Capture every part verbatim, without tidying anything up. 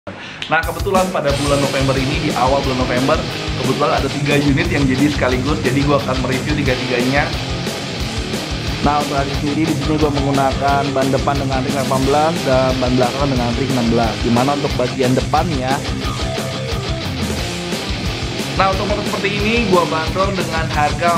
Nah, kebetulan pada bulan November ini, di awal bulan November, kebetulan ada tiga unit yang jadi sekaligus, jadi gue akan mereview tiga-tiganya. Nah, untuk hari sendiri di sini gue menggunakan ban depan dengan ring delapan belas dan ban belakang dengan ring enam belas. Dimana untuk bagian depannya, nah untuk motor seperti ini gue bandrol dengan harga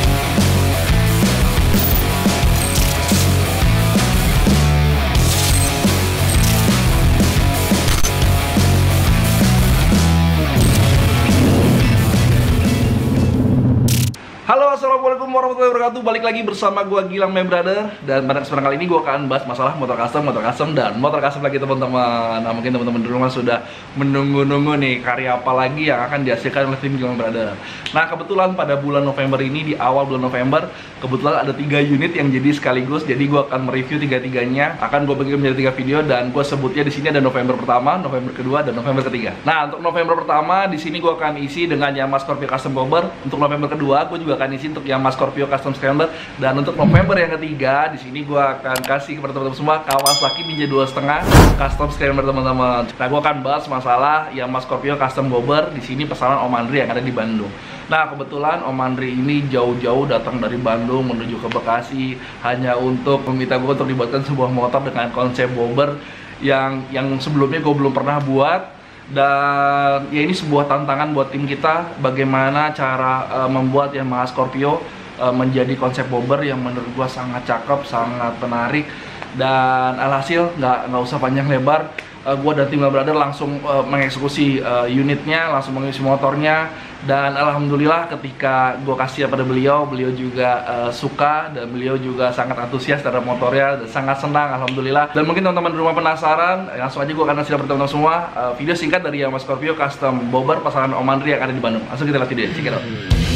Halo, assalamualaikum warahmatullahi wabarakatuh. Balik lagi bersama gue Gilang My Brother. Dan pada kesempatan kali ini gue akan bahas masalah motor custom, motor custom, dan motor custom lagi teman-teman. Nah, mungkin teman-teman di rumah sudah menunggu-nunggu nih karya apa lagi yang akan dihasilkan oleh tim Gilang My Brother. Nah, kebetulan pada bulan November ini, di awal bulan November, kebetulan ada tiga unit yang jadi sekaligus. Jadi gue akan mereview tiga-tiganya. Akan gue bagi menjadi tiga video dan gue sebutnya di sini ada November pertama, November kedua, dan November ketiga. Nah, untuk November pertama di sini gue akan isi dengan Yamaha Scorpio Custom Bobber. Untuk November kedua gue juga akan isi untuk Yamaha Scorpio Custom Scrambler, dan untuk November yang ketiga di sini gue akan kasih kepada teman-teman semua Kawasaki Ninja dua koma lima Custom Scrambler teman-teman. Nah, gue akan bahas masalah Yamaha Scorpio Custom Bobber di sini pesanan Om Andri yang ada di Bandung. Nah, kebetulan Om Andri ini jauh-jauh datang dari Bandung menuju ke Bekasi hanya untuk meminta gue untuk dibuatkan sebuah motor dengan konsep bobber yang yang sebelumnya gue belum pernah buat. Dan ya ini sebuah tantangan buat tim kita, bagaimana cara uh, membuat Yamaha Scorpio uh, menjadi konsep bobber yang menurut gua sangat cakep, sangat menarik. Dan alhasil nggak nggak usah panjang lebar, uh, gua dan tim Brother langsung uh, mengeksekusi uh, unitnya, langsung mengisi motornya. Dan alhamdulillah ketika gua kasih pada beliau, beliau juga uh, suka dan beliau juga sangat antusias terhadap motornya dan sangat senang, alhamdulillah. Dan mungkin teman-teman di rumah penasaran, langsung aja gua akan kasih tahu teman-teman semua uh, video singkat dari Yamaha Scorpio Custom Bobber pasaran Om Andri yang ada di Bandung. Langsung kita lihat video, check it out.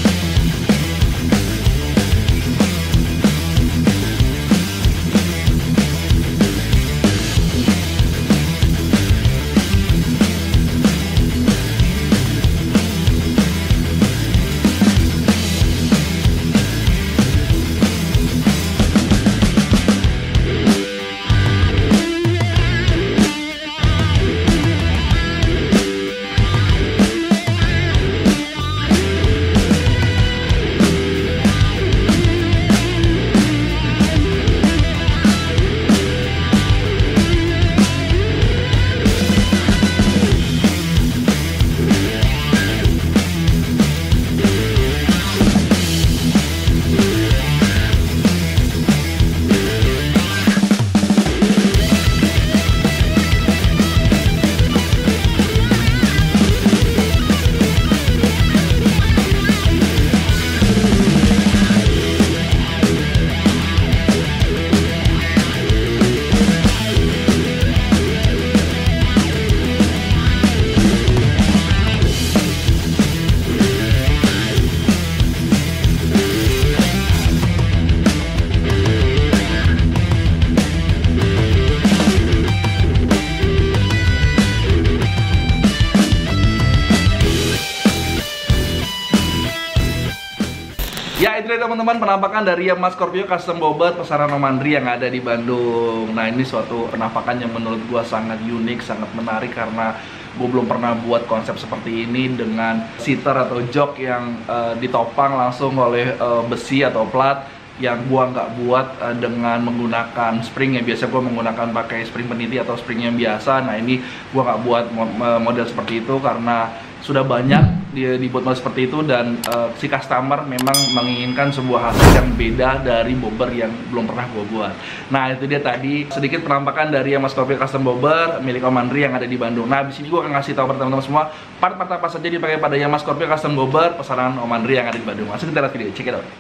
Ya, itu dia teman-teman penampakan dari Yamaha Scorpio Custom Bobber pesanan Om Andri yang ada di Bandung. Nah, ini suatu penampakan yang menurut gua sangat unik, sangat menarik karena gue belum pernah buat konsep seperti ini dengan seater atau jok yang uh, ditopang langsung oleh uh, besi atau plat, yang gua nggak buat uh, dengan menggunakan spring yang biasa gua menggunakan pakai spring peniti atau spring yang biasa. Nah, ini gua nggak buat model seperti itu karena sudah banyak dia dibuat model seperti itu, dan uh, si customer memang menginginkan sebuah hasil yang beda dari bobber yang belum pernah gua buat. Nah, itu dia tadi sedikit penampakan dari Yamaha Scorpio Custom Bobber milik Om Andri yang ada di Bandung. Nah, di sini gua akan ngasih tahu pada teman-teman semua part-part apa saja dipakai pada Yamaha Scorpio Custom Bobber pesanan Om Andri yang ada di Bandung. Langsung kita lihat video, check it out.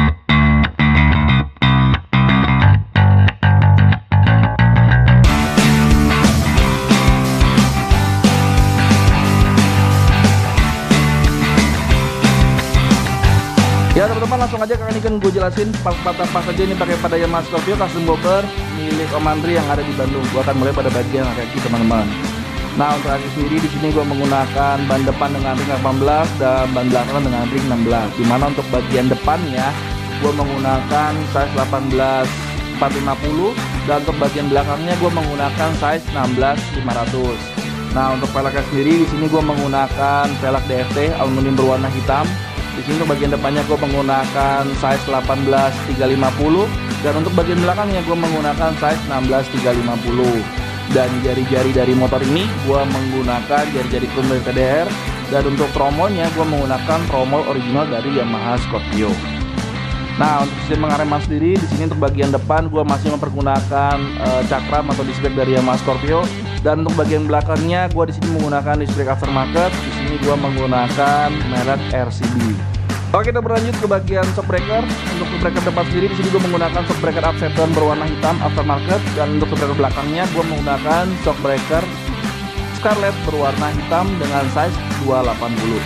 Ya teman-teman, langsung aja kali ini kan gue jelasin part-part apa saja ini pakai pada Yamaha Scorpio Custom Bobber milik Om Andri yang ada di Bandung. Gue akan mulai pada bagian kaki teman-teman. Nah, untuk kaki sendiri di sini gue menggunakan ban depan dengan ring delapan belas dan ban belakang dengan ring enam belas. Dimana untuk bagian depannya gue menggunakan size delapan belas empat ratus lima puluh dan untuk bagian belakangnya gue menggunakan size enam belas lima ratus. Nah, untuk velgnya sendiri di sini gue menggunakan velg D F T aluminium berwarna hitam. Di sini untuk bagian depannya gue menggunakan size delapan belas tiga lima nol dan untuk bagian belakangnya gue menggunakan size enam belas tiga lima nol. Dan jari-jari dari motor ini gue menggunakan jari-jari chrome dari T D R, dan untuk tromolnya gue menggunakan tromol original dari Yamaha Scorpio. Nah, untuk sistem pengereman sendiri di sini untuk bagian depan gue masih mempergunakan uh, cakram atau disc brake dari Yamaha Scorpio, dan untuk bagian belakangnya gue di sini menggunakan disc brake aftermarket. Di sini gue menggunakan merek R C B. Oke, kita berlanjut ke bagian shock breaker. Untuk shock breaker depan sendiri di sini gue menggunakan shock breaker upseton berwarna hitam aftermarket, dan untuk shock breaker belakangnya gue menggunakan shock breaker Scarlett berwarna hitam dengan size dua delapan nol.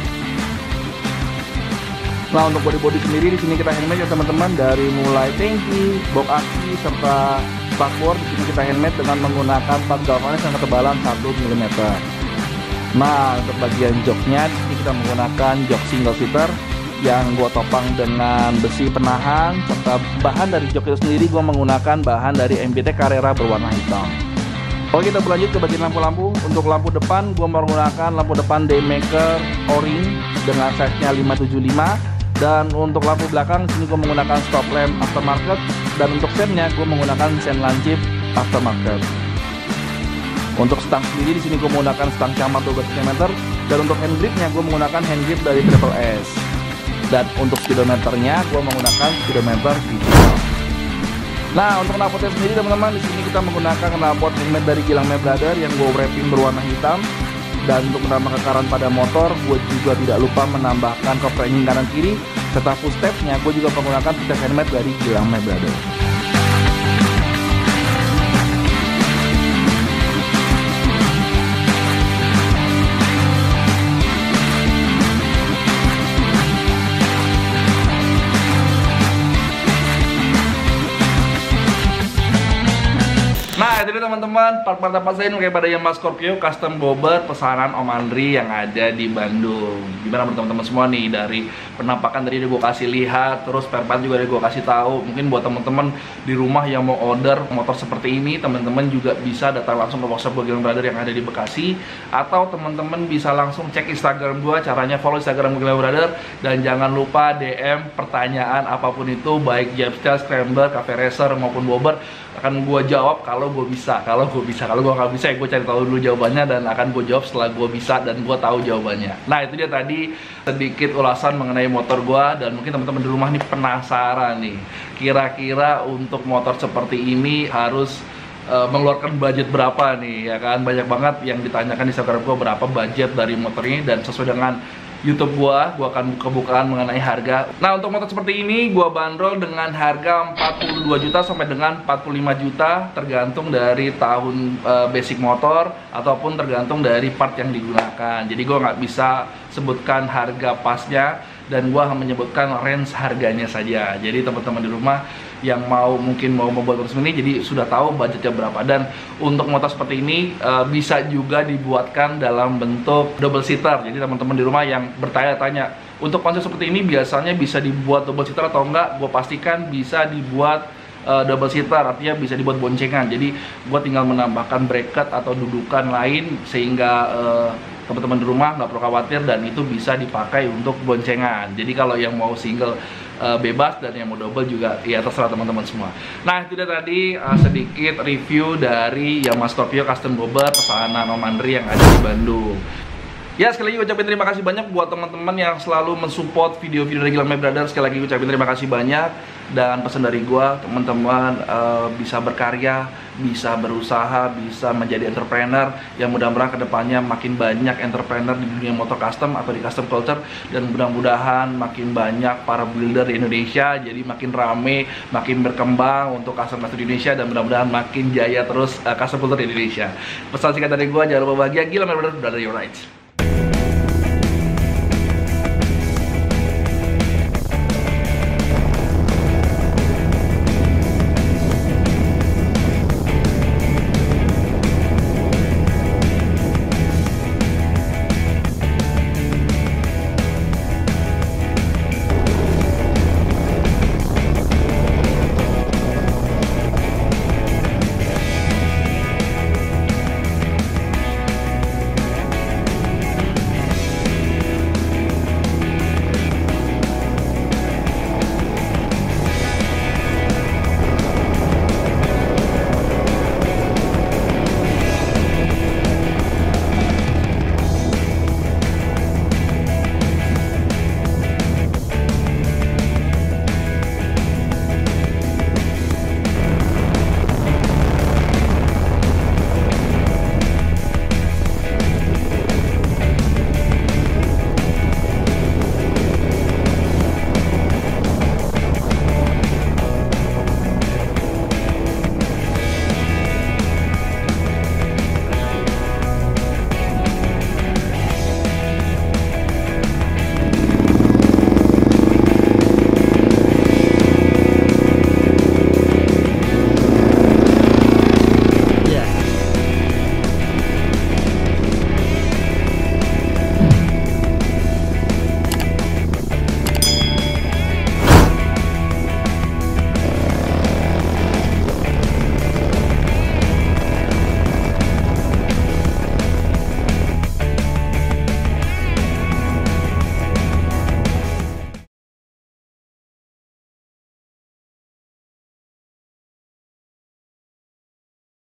Nah, untuk body-body sendiri di sini kita handmade ya teman-teman, dari mulai tangki, box aki serta spakbor di sini kita handmade dengan menggunakan part galvanis dengan ketebalan satu milimeter. Nah, untuk bagian joknya di sini kita menggunakan jok single seater yang gua topang dengan besi penahan, serta bahan dari jok itu sendiri gua menggunakan bahan dari M B T Carrera berwarna hitam. Oke, kita berlanjut ke bagian lampu-lampu. Untuk lampu depan gua menggunakan lampu depan Daymaker O-ring dengan size-nya lima tujuh lima. Dan untuk lampu belakang sini gue menggunakan stop lamp aftermarket, dan untuk sennya gue menggunakan sen lancip aftermarket. Untuk stang sendiri di sini gue menggunakan stang camat dua belas milimeter, dan untuk hand gripnya gue menggunakan hand grip dari Triple S. Dan untuk speedometernya gue menggunakan speedometer digital. Nah, untuk knalpotnya sendiri teman-teman di sini kita menggunakan knalpot handmade dari Gilang My Brother yang gue wrapping berwarna hitam. Dan untuk menambah kekaran pada motor, gue juga tidak lupa menambahkan kopling kanan kiri serta footstepnya gue juga menggunakan footstep handmade dari Gilang My Brother. Nah, itu dia teman-teman, part-part apa saya ini pada Yamaha Scorpio custom bobber pesanan Om Andri yang ada di Bandung. Gimana menurut teman-teman semua nih, dari penampakan tadi udah gue kasih lihat, terus spare part juga udah gue kasih tahu. Mungkin buat teman-teman di rumah yang mau order motor seperti ini, teman-teman juga bisa datang langsung ke workshop gue Gilang Brother yang ada di Bekasi, atau teman-teman bisa langsung cek Instagram gue. Caranya follow Instagram gue Gilang Brother, dan jangan lupa D M pertanyaan apapun itu, baik Japstyle, Scrambler, Cafe Racer maupun bobber, akan gue jawab kalau gue bisa. Kalau gue bisa, kalau gue nggak bisa ya gue cari tahu dulu jawabannya, dan akan gue jawab setelah gue bisa dan gue tahu jawabannya. Nah, itu dia tadi sedikit ulasan mengenai motor gue, dan mungkin teman-teman di rumah nih penasaran nih, kira-kira untuk motor seperti ini harus uh, mengeluarkan budget berapa nih, ya kan? Banyak banget yang ditanyakan di Instagram gue berapa budget dari motor ini, dan sesuai dengan YouTube gua, gua akan buka-bukaan mengenai harga. Nah, untuk motor seperti ini gua bandrol dengan harga empat puluh dua juta sampai dengan empat puluh lima juta, tergantung dari tahun uh, basic motor ataupun tergantung dari part yang digunakan. Jadi gua nggak bisa sebutkan harga pasnya, dan gua hanya menyebutkan range harganya saja. Jadi teman-teman di rumah yang mau mungkin mau membuat motor seperti ini, jadi sudah tahu budgetnya berapa. Dan untuk motor seperti ini uh, bisa juga dibuatkan dalam bentuk double seater. Jadi teman-teman di rumah yang bertanya-tanya, untuk konsep seperti ini biasanya bisa dibuat double seater atau enggak? Gue pastikan bisa dibuat uh, double seater, artinya bisa dibuat boncengan. Jadi gue tinggal menambahkan bracket atau dudukan lain sehingga uh, teman-teman di rumah nggak perlu khawatir, dan itu bisa dipakai untuk boncengan. Jadi kalau yang mau single uh, bebas, dan yang mau double juga ya terserah teman-teman semua. Nah, itu dia tadi uh, sedikit review dari Yamaha Scorpio custom bobber pesanan Om Andri yang ada di Bandung. Ya, sekali lagi ucapin terima kasih banyak buat teman-teman yang selalu mensupport video-video dari Gilang My Brother. Sekali lagi ucapin terima kasih banyak, dan pesan dari gua, teman-teman uh, bisa berkarya, bisa berusaha, bisa menjadi entrepreneur yang mudah-mudahan kedepannya makin banyak entrepreneur di dunia motor custom atau di custom culture, dan mudah-mudahan makin banyak para builder di Indonesia, jadi makin rame, makin berkembang untuk custom culture di Indonesia, dan mudah-mudahan makin jaya terus uh, custom culture di Indonesia. Pesan singkat dari gua, jangan lupa bahagia, Gilang My Brother, brother your rights.